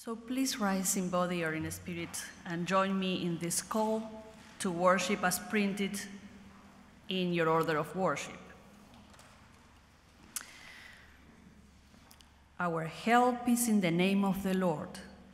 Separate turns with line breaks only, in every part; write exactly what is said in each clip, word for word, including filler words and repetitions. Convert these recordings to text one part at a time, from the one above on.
So please rise in body or in spirit and join me in this call to worship as printed in your order of worship. Our help is in the name of the Lord.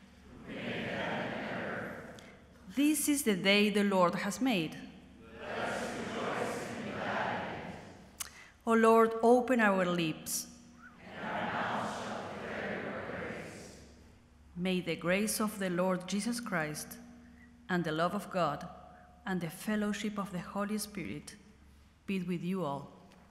This is the day the Lord has made.
Let us rejoice and be glad in it.
O Lord, open our lips,
and our mouths shall declare your praise.
May the grace of the Lord Jesus Christ and the love of God and the fellowship of the Holy Spirit be with you all.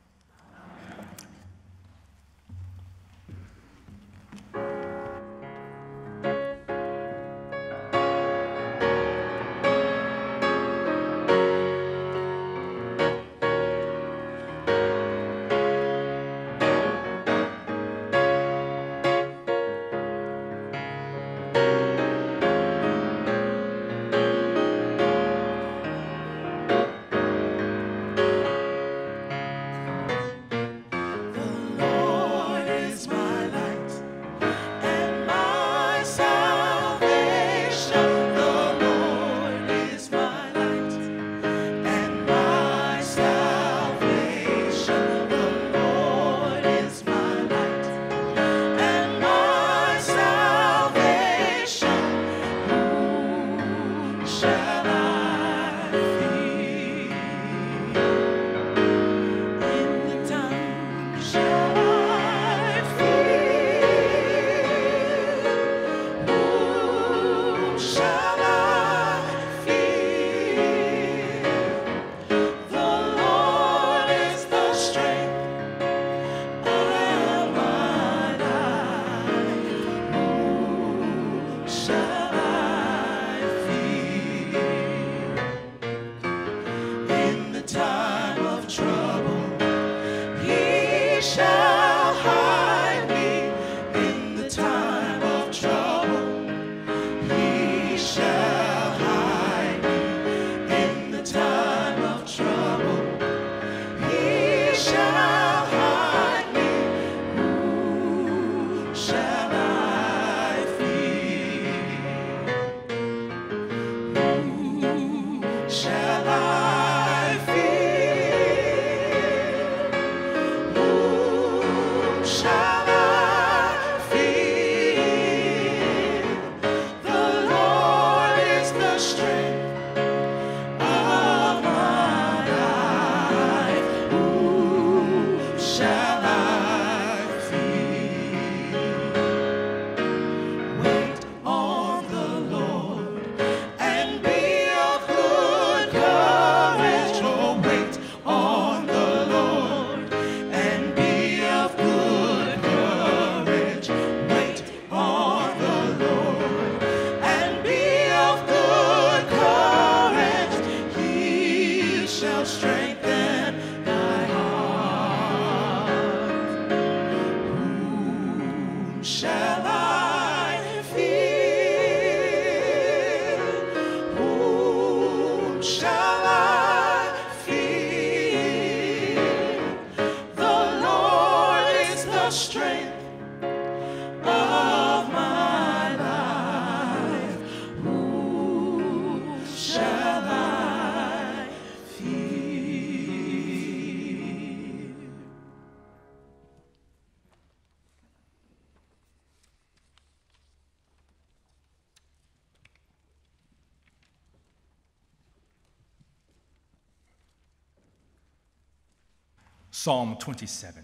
Psalm twenty-seven.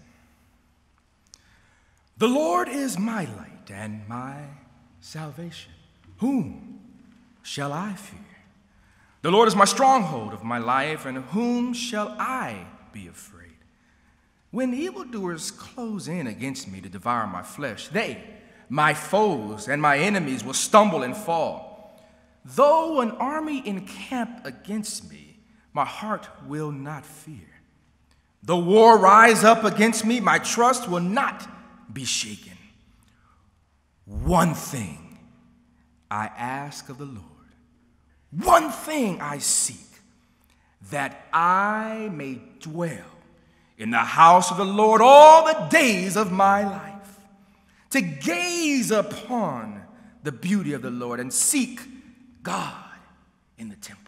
The Lord is my light and my salvation. Whom shall I fear? The Lord is my stronghold of my life, and of whom shall I be afraid? When evildoers close in against me to devour my flesh, they, my foes and my enemies, will stumble and fall. Though an army encamp against me, my heart will not fear. Though war rise up against me, my trust will not be shaken. One thing I ask of the Lord, one thing I seek, that I may dwell in the house of the Lord all the days of my life, to gaze upon the beauty of the Lord and seek God in the temple.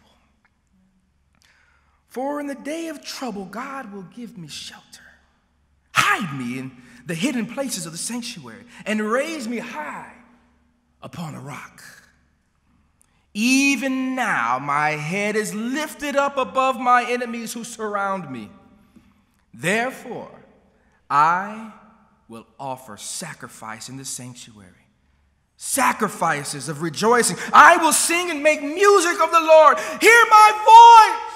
For in the day of trouble, God will give me shelter. Hide me in the hidden places of the sanctuary and raise me high upon a rock. Even now, my head is lifted up above my enemies who surround me. Therefore, I will offer sacrifice in the sanctuary, sacrifices of rejoicing. I will sing and make music of the Lord. Hear my voice,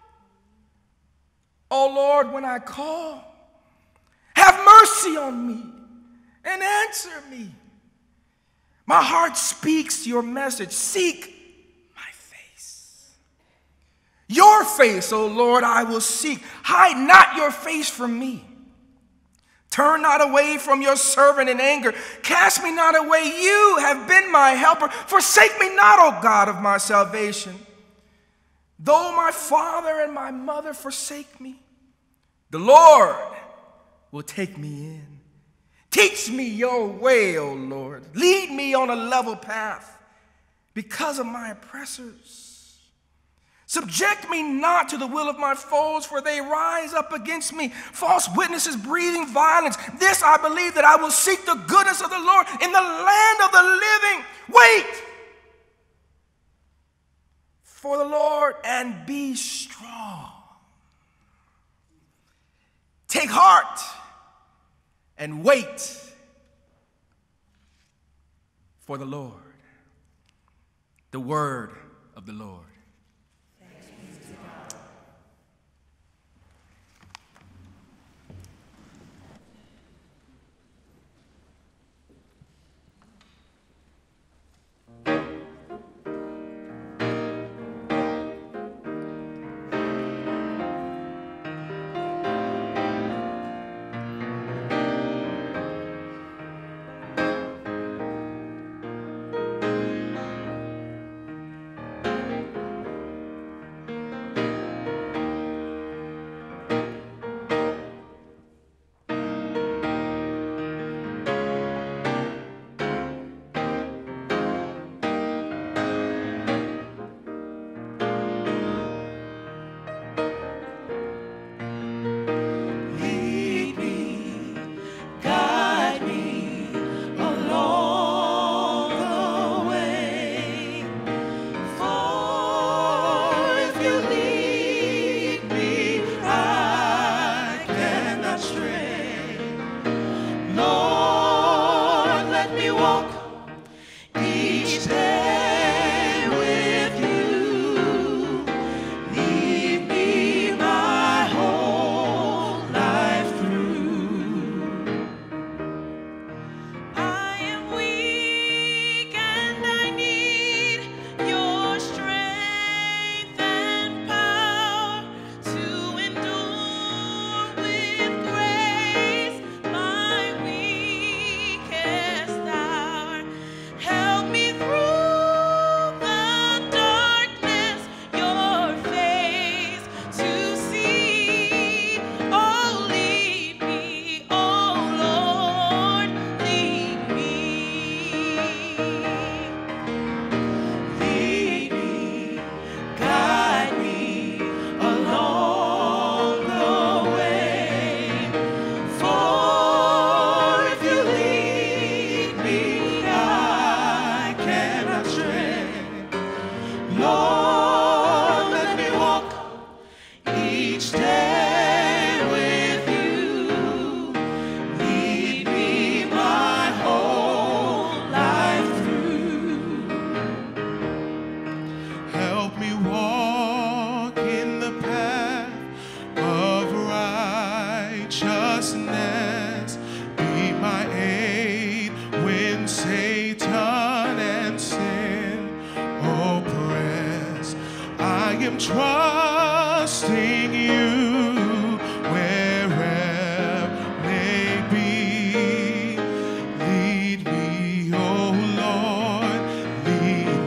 O Lord, when I call. Have mercy on me and answer me. My heart speaks your message. Seek my face. Your face, O Lord, I will seek. Hide not your face from me. Turn not away from your servant in anger. Cast me not away. You have been my helper. Forsake me not, O God of my salvation. Though my father and my mother forsake me, the Lord will take me in. Teach me your way, O Lord. Lead me on a level path because of my oppressors. Subject me not to the will of my foes, for they rise up against me. False witnesses breathing violence. This I believe, that I will seek the goodness of the Lord in the land of the living. Wait for the Lord and be strong. Take heart and wait for the Lord. The word of the Lord.
Thanks be to God.
trusting you wherever may be. Lead me, oh Lord, lead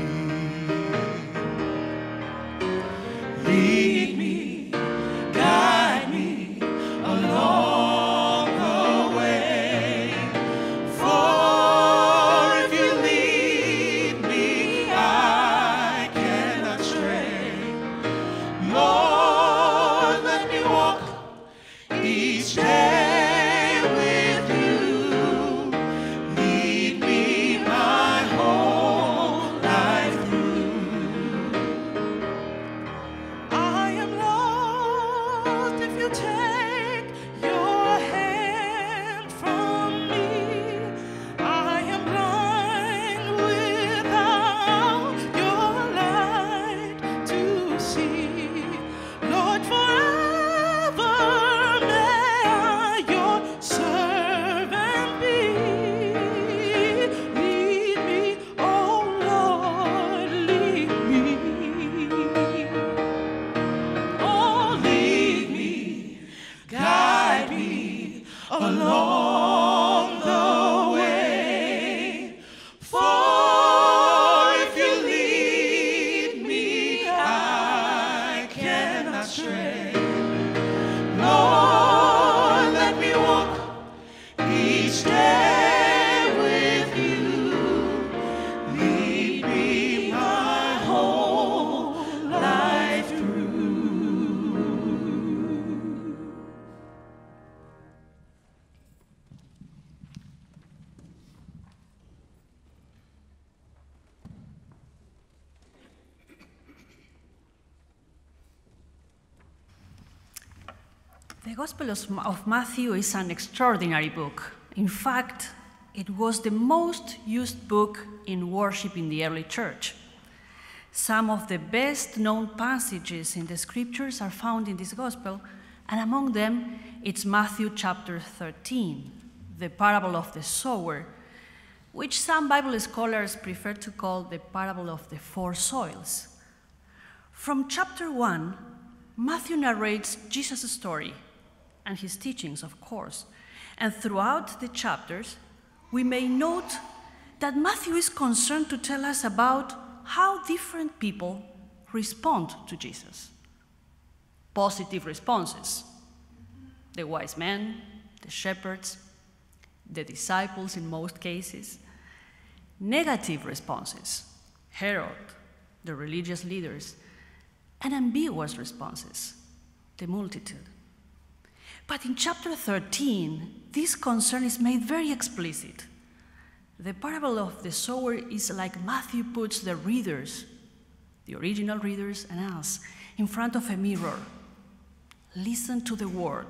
me. Lead me, guide me along the way. For if you lead
The Gospel of Matthew is an extraordinary book. In fact, it was the most used book in worship in the early church. Some of the best known passages in the scriptures are found in this Gospel, and among them, it's Matthew chapter thirteen, the parable of the sower, which some Bible scholars prefer to call the parable of the four soils. From chapter one, Matthew narrates Jesus' story and his teachings, of course. And throughout the chapters, we may note that Matthew is concerned to tell us about how different people respond to Jesus. Positive responses: the wise men, the shepherds, the disciples in most cases. Negative responses: Herod, the religious leaders, and ambiguous responses: the multitude. But in chapter thirteen, this concern is made very explicit. The parable of the sower is like Matthew puts the readers, the original readers and us, in front of a mirror. Listen to the word.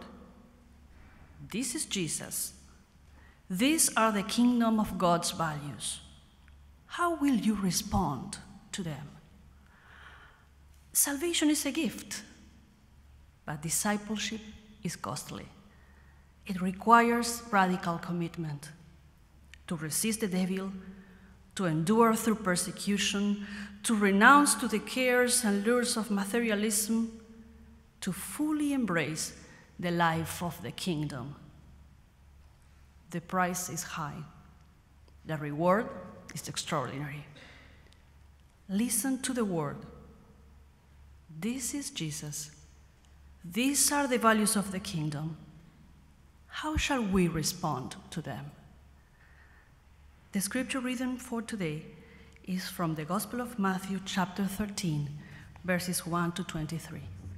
This is Jesus. These are the kingdom of God's values. How will you respond to them? Salvation is a gift, but discipleship is costly. It requires radical commitment to resist the devil, to endure through persecution, to renounce to the cares and lures of materialism, to fully embrace the life of the kingdom. The price is high. The reward is extraordinary. Listen to the word. This is Jesus. These are the values of the kingdom. How shall we respond to them? The scripture reading for today is from the Gospel of Matthew, chapter thirteen, verses one to twenty-three.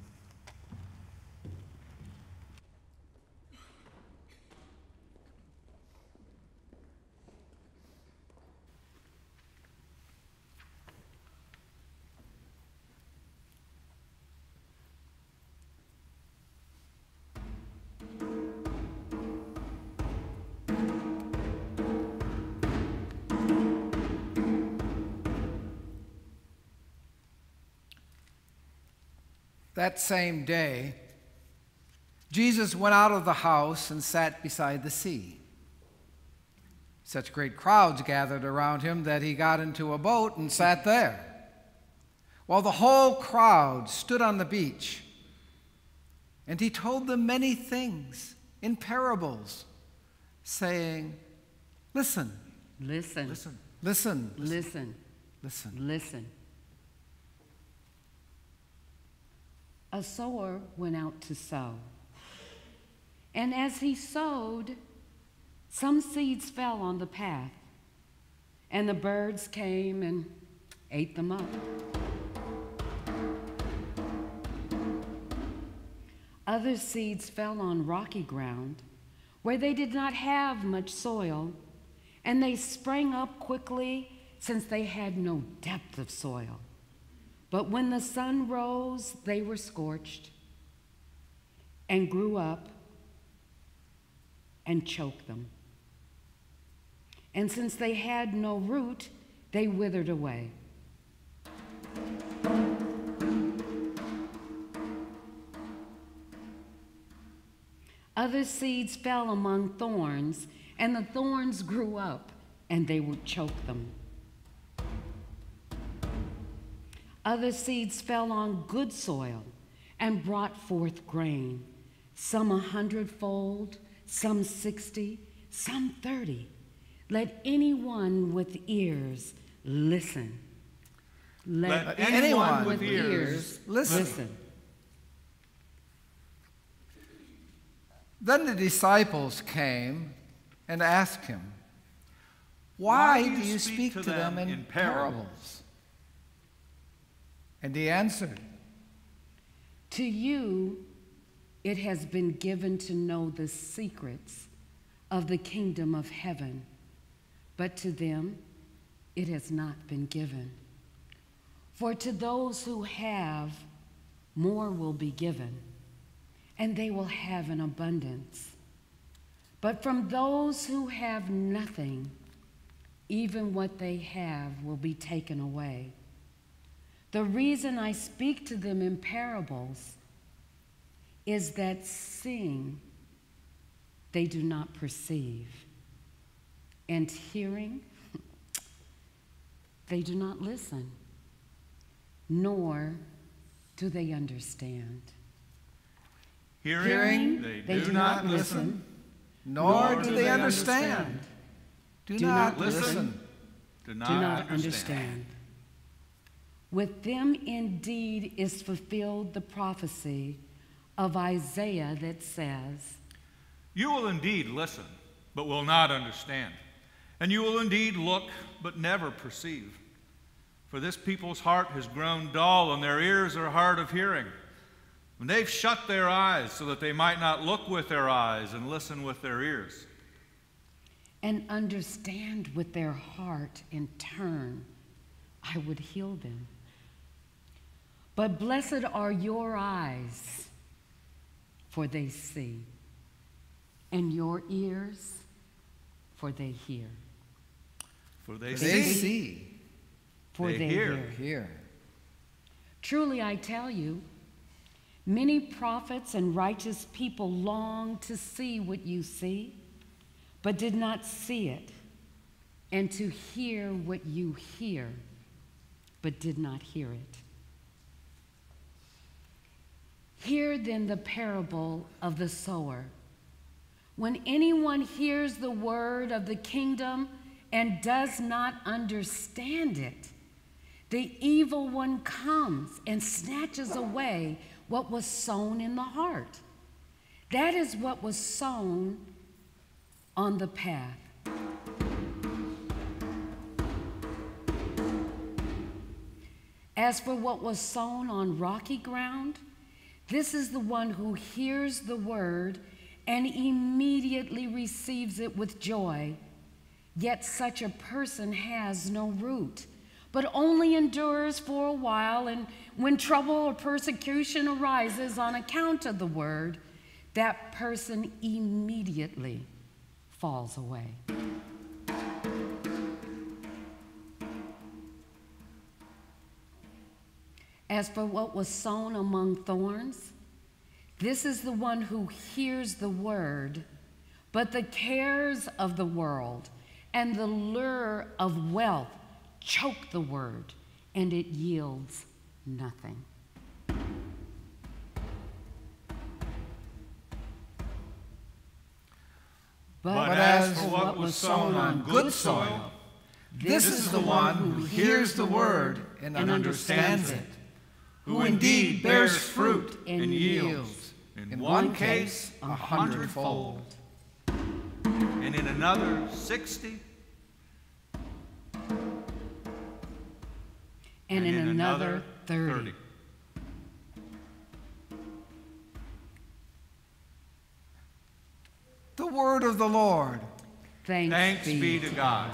That same day, Jesus went out of the house and sat beside the sea. Such great crowds gathered around him that he got into a boat and sat there, while the whole crowd stood on the beach. And he told them many things in parables, saying, Listen,
Listen.
listen, listen,
Listen.
listen.
Listen. A sower went out to sow. And as he sowed, some seeds fell on the path, and the birds came and ate them up. Other seeds fell on rocky ground, where they did not have much soil, and they sprang up quickly since they had no depth of soil. But when the sun rose, they were scorched and grew up and choked them. And since they had no root, they withered away. Other seeds fell among thorns, and the thorns grew up, and they would choke them. Other seeds fell on good soil and brought forth grain, some a hundredfold, some sixty, some thirty. Let anyone with ears listen. Let,
Let
anyone,
anyone
with
with
ears
ears listen.
listen.
Then the disciples came and asked him, Why, do you speak to them in parables? And he answered,
To you it has been given to know the secrets of the kingdom of heaven, but to them it has not been given. For to those who have, more will be given, and they will have an abundance. But from those who have nothing, even what they have will be taken away. The reason I speak to them in parables is that seeing they do not perceive, and hearing they do not listen, nor do they understand.
Hearing,
Hearing,
they,
they
do,
do
not
not
listen,
listen,
Nor,
nor
do
do
they
they
understand. Do,
Do
not
not
listen.
listen, do not,
do not
understand.
understand. With them indeed is fulfilled the prophecy of Isaiah that says,
You will indeed listen, but will not understand. And you will indeed look, but never perceive. For this people's heart has grown dull, and their ears are hard of hearing. And they've shut their eyes so that they might not look with their eyes and listen with their ears,
and understand with their heart in turn, I would heal them. But blessed are your eyes, for they see, and your ears, for they hear.
For they,
They
see,
see.
For
They
they,
hear.
hear.
Here.
Truly I tell you, many prophets and righteous people long to see what you see, but did not see it, and to hear what you hear, but did not hear it. Hear then the parable of the sower. When anyone hears the word of the kingdom and does not understand it, the evil one comes and snatches away what was sown in the heart. That is what was sown on the path. As for what was sown on rocky ground, this is the one who hears the word and immediately receives it with joy. Yet such a person has no root, but only endures for a while, and when trouble or persecution arises on account of the word, that person immediately falls away. As for what was sown among thorns, this is the one who hears the word, but the cares of the world and the lure of wealth choke the word, and it yields nothing. But,
But as for what was sown on good soil, this is the one who hears the word and understands it, who indeed bears fruit and yields, in one case a hundredfold,
and in another sixty,
and in another thirty.
thirty.
the word of the Lord.
Thanks,
Thanks be to God.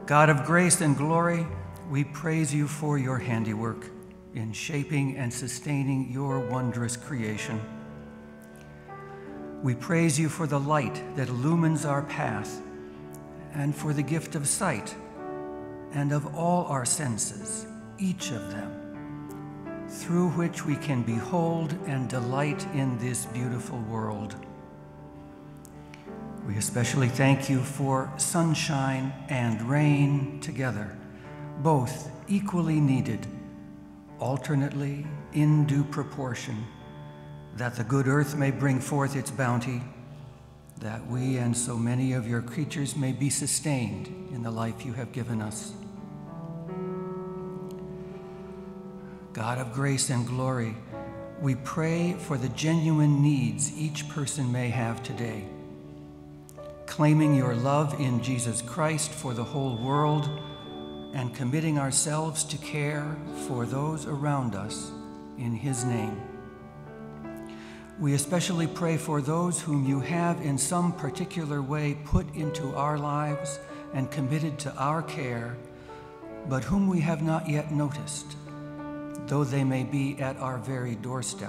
God of grace and glory, we praise you for your handiwork in shaping and sustaining your wondrous creation. We praise you for the light that illumines our path and for the gift of sight and of all our senses, each of them, through which we can behold and delight in this beautiful world. We especially thank you for sunshine and rain together, both equally needed, alternately in due proportion, that the good earth may bring forth its bounty, that we and so many of your creatures may be sustained in the life you have given us. God of grace and glory, we pray for the genuine needs each person may have today, claiming your love in Jesus Christ for the whole world and committing ourselves to care for those around us in his name. We especially pray for those whom you have in some particular way put into our lives and committed to our care, but whom we have not yet noticed, though they may be at our very doorstep.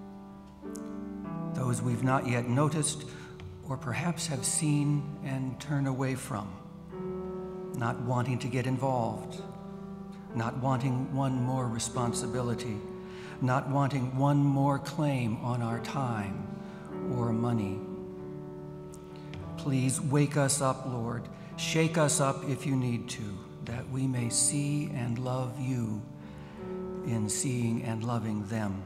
Those we've not yet noticed or perhaps have seen and turn away from, not wanting to get involved, not wanting one more responsibility, not wanting one more claim on our time or money. Please wake us up, Lord. Shake us up if you need to, that we may see and love you in seeing and loving them.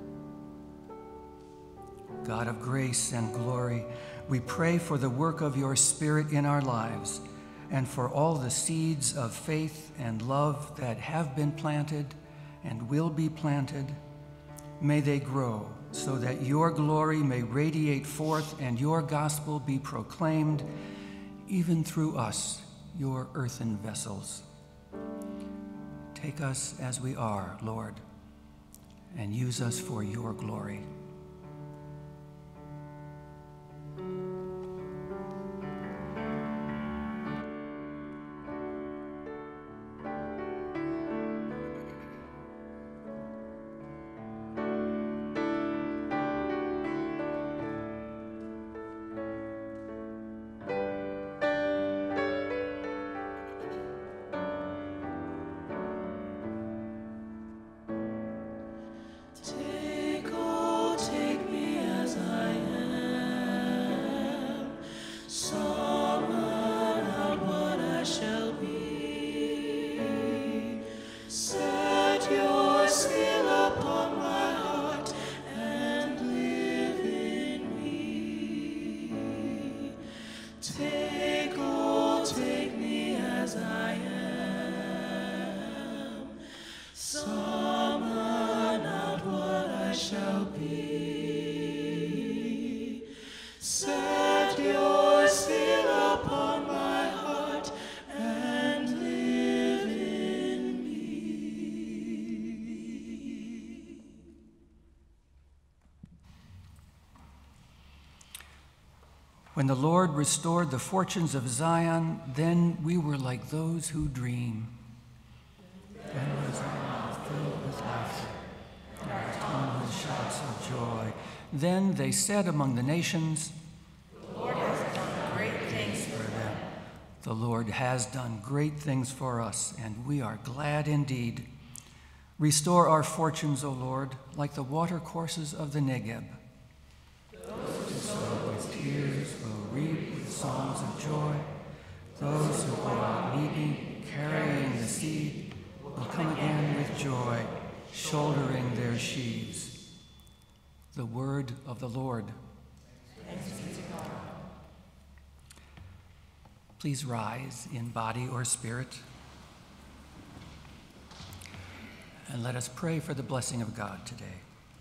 God of grace and glory, we pray for the work of your Spirit in our lives and for all the seeds of faith and love that have been planted and will be planted. May they grow so that your glory may radiate forth and your gospel be proclaimed even through us, your earthen vessels. Take us as we are, Lord, and use us for your glory.
Take, oh, take me as I am. Summon out what I shall be. Set your seal upon my heart and live in me. Take, oh, take me as I am. Summon out what I shall be. Set your seal upon my heart and live in me.
When the Lord restored the fortunes of Zion, then we were like those who dream. Then was our mouth filled with laughter, and our tongue with shouts of joy. Then they said among the nations,
The Lord has done great things for them.
The Lord has done great things for us, and we are glad indeed. Restore our fortunes, O Lord, like the watercourses of the Negeb. Those who sow with tears will reap with songs of joy. Those who go out weeping, carrying the seed, will come again with joy, shouldering their sheaves. The word of the Lord.
Thanks be to God.
Please rise in body or spirit, and let us pray for the blessing of God today.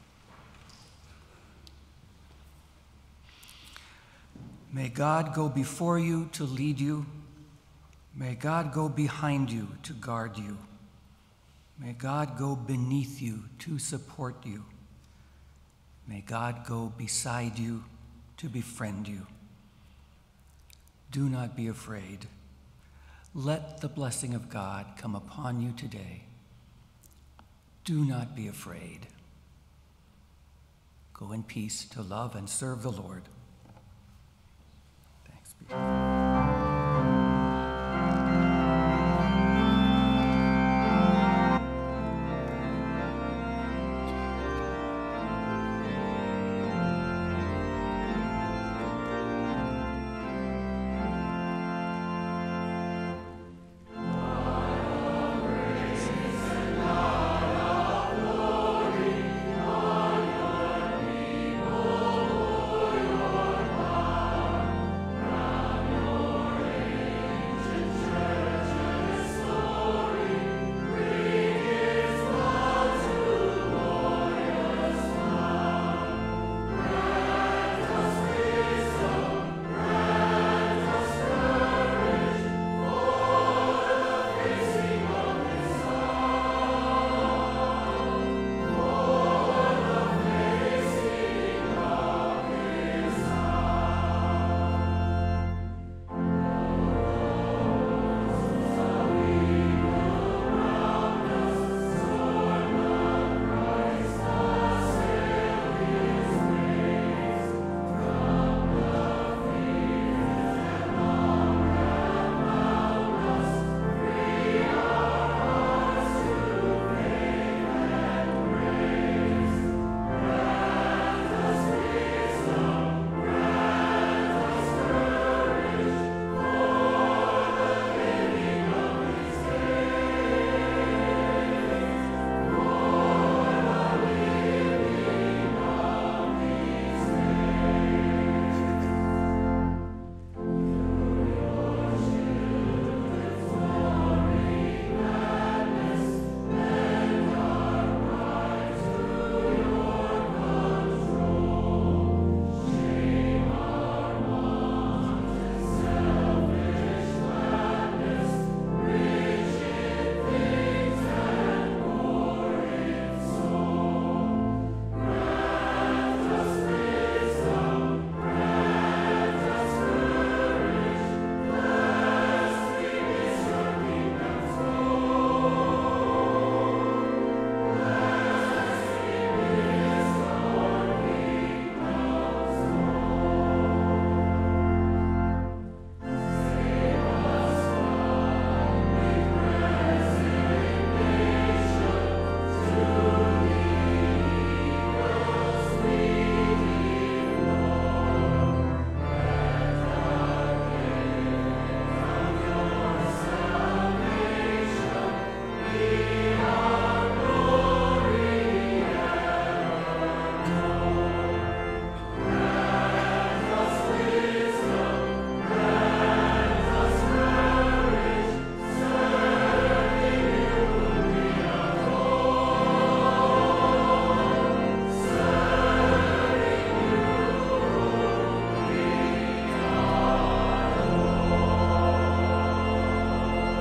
May God go before you to lead you. May God go behind you to guard you. May God go beneath you to support you. May God go beside you to befriend you. Do not be afraid. let the blessing of God come upon you today. Do not be afraid. Go in peace to love and serve the Lord. Thanks be to God.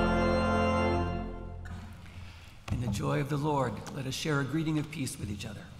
Joy of the Lord, let us share a greeting of peace with each other.